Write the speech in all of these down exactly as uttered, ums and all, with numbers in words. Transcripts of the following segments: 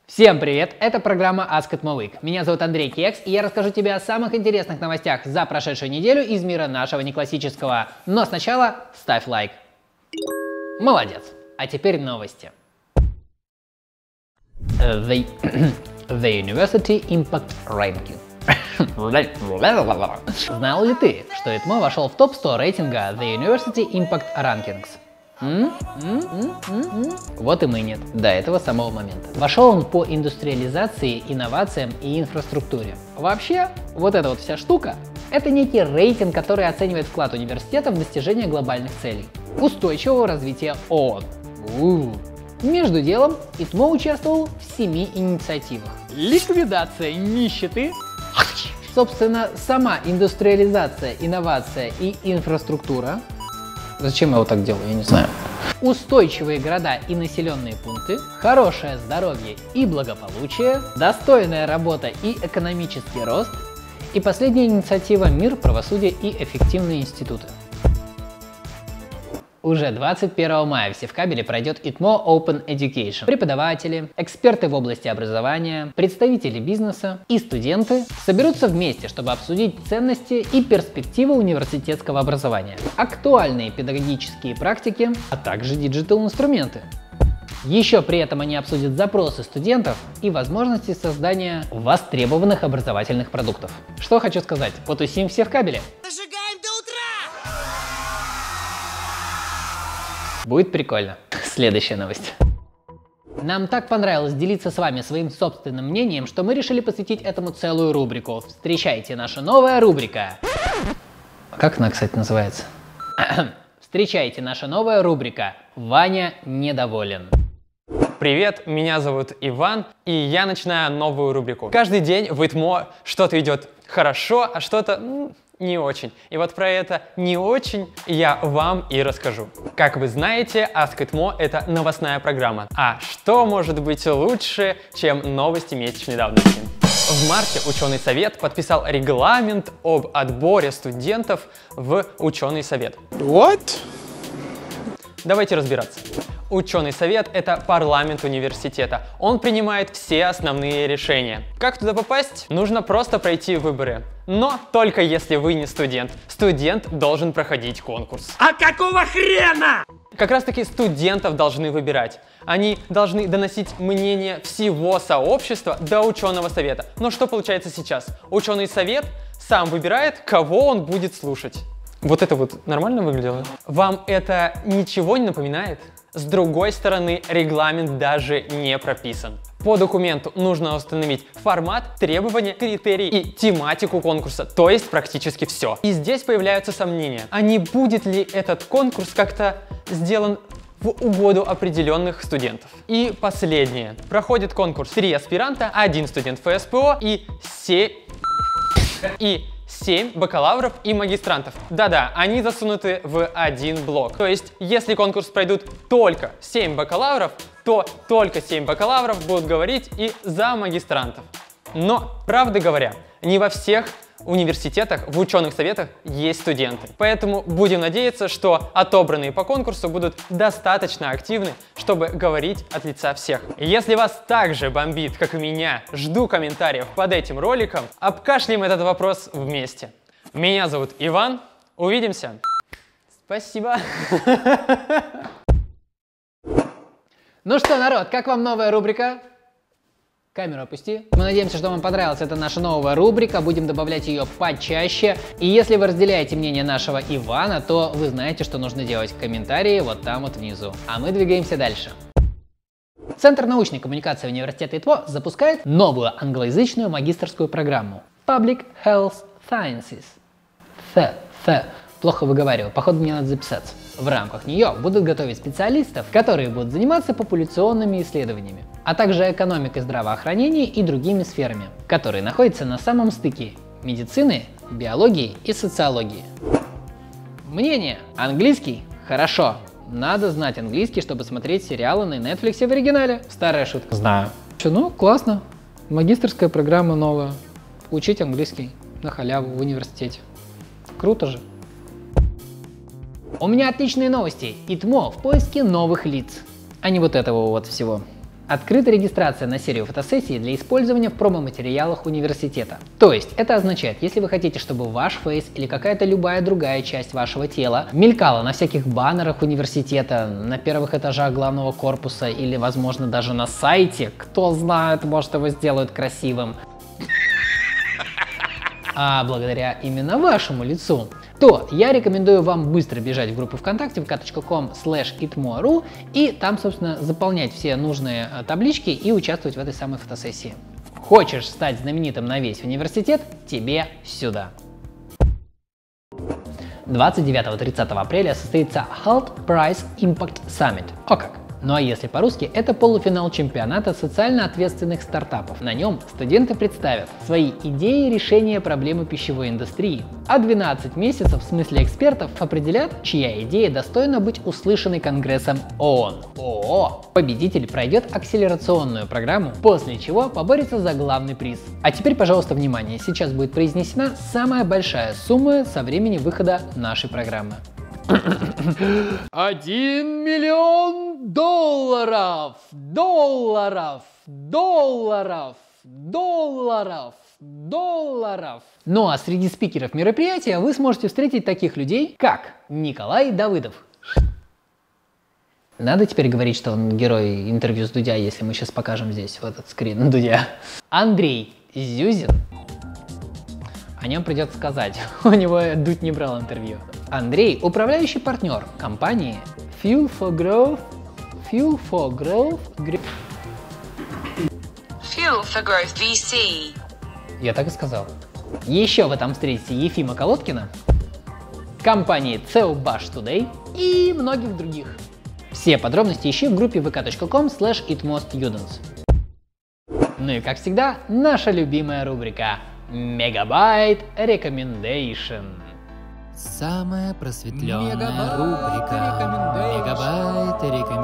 Всем привет! Это программа Ask It Mo Week. Меня зовут Андрей Кекс, и я расскажу тебе о самых интересных новостях за прошедшую неделю из мира нашего неклассического. Но сначала ставь лайк. Молодец! А теперь новости. The, the University Impact Ranking. Знал ли ты, что ИТМО вошел в топ сто рейтинга The University Impact Rankings? М? М? М? М? Вот и мы нет, до этого самого момента. Вошел он по индустриализации, инновациям и инфраструктуре. Вообще, вот эта вот вся штука, это некий рейтинг, который оценивает вклад университета в достижение глобальных целей устойчивого развития ООН. У-у-у. Между делом, ИТМО участвовал в семи инициативах. Ликвидация нищеты. Собственно, сама индустриализация, инновация и инфраструктура. Зачем я вот так делаю, я не знаю. Устойчивые города и населенные пункты, хорошее здоровье и благополучие, достойная работа и экономический рост, и последняя инициатива «Мир, правосудие и эффективные институты». Уже двадцать первого мая в Севкабеле пройдет ИТМО Open Education. Преподаватели, эксперты в области образования, представители бизнеса и студенты соберутся вместе, чтобы обсудить ценности и перспективы университетского образования, актуальные педагогические практики, а также диджитал-инструменты. Еще при этом они обсудят запросы студентов и возможности создания востребованных образовательных продуктов. Что хочу сказать, потусим в Севкабеле. Будет прикольно. Следующая новость. Нам так понравилось делиться с вами своим собственным мнением, что мы решили посвятить этому целую рубрику. Встречайте, наша новая рубрика. Как она, кстати, называется? Встречайте, наша новая рубрика «Ваня недоволен». Привет, меня зовут Иван, и я начинаю новую рубрику. Каждый день в ИТМО что-то идет хорошо, а что-то ну, не очень. И вот про это не очень я вам и расскажу. Как вы знаете, Ask ИТМО — это новостная программа. А что может быть лучше, чем новости месячной давности? В марте ученый совет подписал регламент об отборе студентов в ученый совет. What? Давайте разбираться. Ученый совет — это парламент университета. Он принимает все основные решения. Как туда попасть? Нужно просто пройти выборы. Но только если вы не студент. Студент должен проходить конкурс. А какого хрена? Как раз таки студентов должны выбирать. Они должны доносить мнение всего сообщества до ученого совета. Но что получается сейчас? Ученый совет сам выбирает, кого он будет слушать. Вот это вот нормально выглядело? Вам это ничего не напоминает? С другой стороны, регламент даже не прописан. По документу нужно установить формат, требования, критерии и тематику конкурса, то есть практически все. И здесь появляются сомнения, а не будет ли этот конкурс как-то сделан в угоду определенных студентов. И последнее. Проходит конкурс три аспиранта, один студент ФСПО и семь... и семь бакалавров и магистрантов. Да-да, они засунуты в один блок. То есть, если конкурс пройдут только семь бакалавров, то только семь бакалавров будут говорить и за магистрантов. Но, правда говоря, не во всех университетах, в ученых советах есть студенты. Поэтому будем надеяться, что отобранные по конкурсу будут достаточно активны, чтобы говорить от лица всех. Если вас так же бомбит, как и меня, жду комментариев под этим роликом, обкашляем этот вопрос вместе. Меня зовут Иван, увидимся. Спасибо. Ну что, народ, как вам новая рубрика? Камеру опусти. Мы надеемся, что вам понравилась эта наша новая рубрика. Будем добавлять ее почаще. И если вы разделяете мнение нашего Ивана, то вы знаете, что нужно делать в комментарии вот там вот внизу. А мы двигаемся дальше. Центр научной коммуникации университета ИТМО запускает новую англоязычную магистерскую программу Public Health Sciences. Th, th. Плохо выговариваю, походу мне надо записаться. В рамках нее будут готовить специалистов, которые будут заниматься популяционными исследованиями, а также экономикой здравоохранения и другими сферами, которые находятся на самом стыке медицины, биологии и социологии. Мнение. Английский? Хорошо. Надо знать английский, чтобы смотреть сериалы на Netflix в оригинале. Старая шутка. Знаю. Че, ну, классно. Магистерская программа новая. Учить английский на халяву в университете. Круто же. У меня отличные новости. ИТМО в поиске новых лиц, а не вот этого вот всего. Открыта регистрация на серию фотосессий для использования в промо-материалах университета. То есть это означает, если вы хотите, чтобы ваш фейс или какая-то любая другая часть вашего тела мелькала на всяких баннерах университета, на первых этажах главного корпуса или, возможно, даже на сайте, кто знает, может, его сделают красивым, а благодаря именно вашему лицу, то я рекомендую вам быстро бежать в группу ВКонтакте вэ ка точка ком слэш итмо.ру и там, собственно, заполнять все нужные таблички и участвовать в этой самой фотосессии. Хочешь стать знаменитым на весь университет? Тебе сюда. двадцать девятого — тридцатого апреля состоится Hult Prize Impact Summit. О как! Ну а если по-русски, это полуфинал чемпионата социально ответственных стартапов. На нем студенты представят свои идеи решения проблемы пищевой индустрии. А двенадцать месяцев в смысле экспертов определят, чья идея достойна быть услышанной Конгрессом ООН. ООО. Победитель пройдет акселерационную программу, после чего поборется за главный приз. А теперь, пожалуйста, внимание, сейчас будет произнесена самая большая сумма со времени выхода нашей программы. Один миллион долларов, долларов, долларов, долларов, долларов. Ну а среди спикеров мероприятия вы сможете встретить таких людей, как Николай Давыдов. Надо теперь говорить, что он герой интервью с Дудя, если мы сейчас покажем здесь вот этот скрин Дудя. Андрей Зюзин. О нем придется сказать, у него Дудь не брал интервью. Андрей – управляющий партнер компании Fuel for Growth, Fuel for Growth, Fuel for Growth ви си. Я так и сказал. Еще вы там встретите Ефима Колодкина, компании Ceobash Today и многих других. Все подробности ищи в группе вэ ка точка ком слэш итмостудентс. Ну и как всегда, наша любимая рубрика Мегабайт Recommendation. Самая просветленная рубрика Мегабайт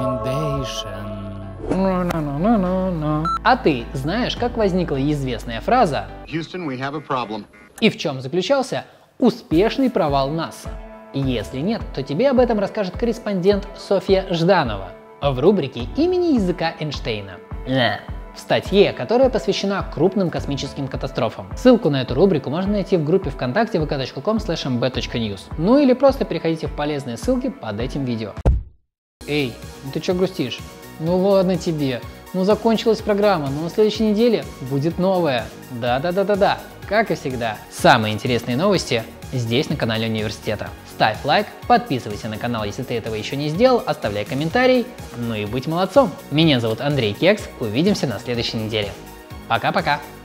Recommendation. А ты знаешь, как возникла известная фраза Houston, we have a problem. и в чем заключался успешный провал НАСА? Если нет, то тебе об этом расскажет корреспондент Софья Жданова в рубрике имени языка Эйнштейна. В статье, которая посвящена крупным космическим катастрофам. Ссылку на эту рубрику можно найти в группе ВКонтакте вэ ка точка ком слэш эм бэ точка ньюс. Ну или просто переходите в полезные ссылки под этим видео. Эй, ну ты чё грустишь? Ну ладно тебе. Ну закончилась программа, но на следующей неделе будет новая. Да-да-да-да-да. Как и всегда, самые интересные новости здесь на канале университета. Ставь лайк, подписывайся на канал, если ты этого еще не сделал, оставляй комментарий, ну и будь молодцом. Меня зовут Андрей Кекс, увидимся на следующей неделе. Пока-пока.